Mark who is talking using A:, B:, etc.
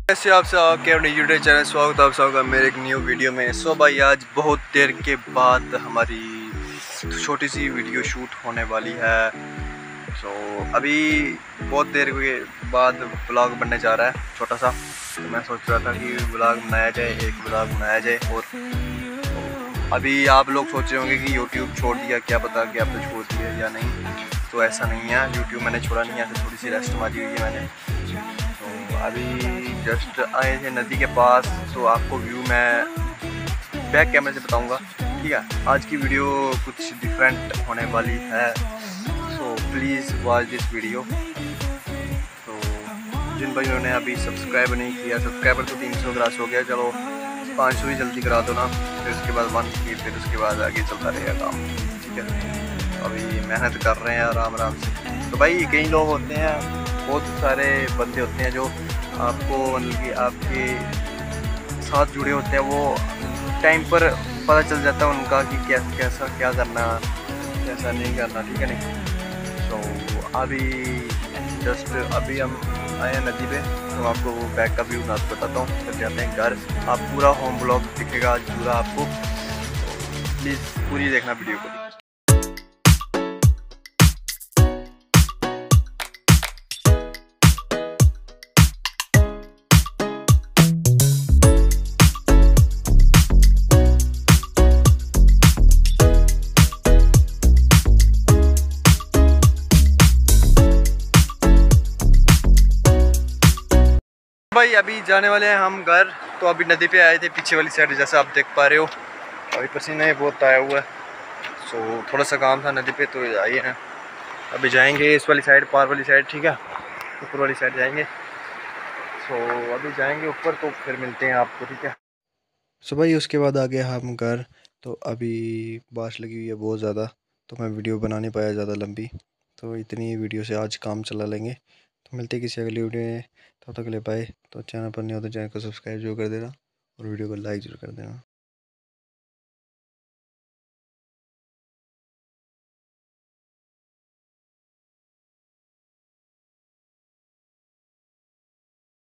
A: कैसे आप सब आपके अपने यूट्यूब चैनल स्वागत है आप सबका मेरे एक न्यू वीडियो में। सो भाई आज बहुत देर के बाद हमारी छोटी सी वीडियो शूट होने वाली है। सो अभी बहुत देर के बाद ब्लॉग बनने जा रहा है छोटा सा। तो मैं सोच रहा था कि ब्लॉग बनाया जाए, एक ब्लॉग बनाया जाए। और अभी आप लोग सोच रहे होंगे कि यूट्यूब छोड़ दिया, क्या पता कि आपने छोड़ दिया या नहीं। तो ऐसा नहीं है, यूट्यूब मैंने छोड़ा नहीं है, थोड़ी सी रेस्ट मारी हुई है मैंने। तो अभी जस्ट आए थे नदी के पास, तो आपको व्यू मैं बैक कैमरे से बताऊंगा, ठीक है। आज की वीडियो कुछ डिफरेंट होने वाली है, so please watch this video. तो जिन भाइयों ने अभी सब्सक्राइब नहीं किया, सब्सक्राइबर तो 300 क्रॉस हो गया, चलो 500 ही जल्दी करा दो ना, फिर उसके बाद 1 फिर उसके बाद आगे चलता रहेगा काम, ठीक है। अभी मेहनत कर रहे हैं आराम आराम से। तो भाई कई लोग होते हैं, बहुत सारे बंदे होते हैं जो आपको मतलब कि आपके साथ जुड़े होते हैं, वो टाइम पर पता चल जाता है उनका कि कैसा क्या करना, कैसा नहीं करना, ठीक है नहीं। तो अभी जस्ट अभी हम आए हैं नदी पे, तो आपको वो बैक का व्यू मैं आपको बताता हूँ, फिर जाते हैं घर। आप पूरा होम ब्लॉग दिखेगा आज पूरा आपको, तो प्लीज़ पूरी देखना वीडियो को। भाई अभी जाने वाले हैं हम घर। तो अभी नदी पे आए थे पीछे वाली साइड, जैसा आप देख पा रहे हो। अभी पसीना बहुत आया हुआ है, सो थोड़ा सा काम था नदी पे, तो आइए हैं। अभी जाएंगे इस वाली साइड, पार वाली साइड, ठीक है, ऊपर वाली साइड जाएंगे। सो अभी जाएंगे ऊपर, तो फिर मिलते हैं आपको, ठीक है। सो भाई उसके बाद आ गए हम घर। तो अभी बारिश लगी हुई है बहुत ज़्यादा, तो मैं वीडियो बना नहीं पाया ज़्यादा लंबी, तो इतनी वीडियो से आज काम चला लेंगे। तो मिलते हैं किसी अगली वीडियो में, तब तक के लिए बाय। तो चैनल पर नहीं हो तो चैनल को सब्सक्राइब जरूर कर देना और वीडियो को लाइक जरूर कर देना।